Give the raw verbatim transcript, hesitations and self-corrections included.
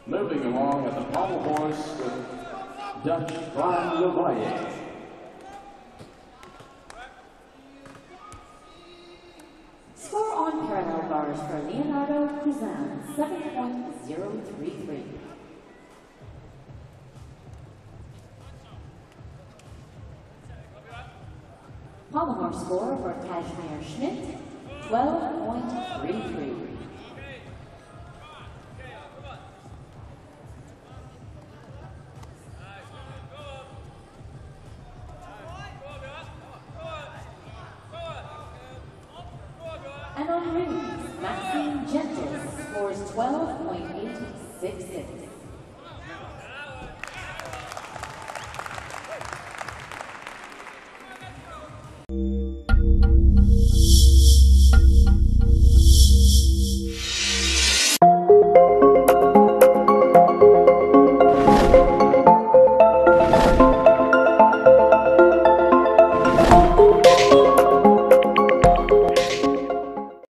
Moving along at the pommel horse with Dutch Brian Lavalle. Score on parallel bars for Leonardo Cousin, seven point zero three three. Pommel horse score for Kashmir Schmidt, twelve point three three. And on rings, Maxime Gentis scores twelve point eight six six.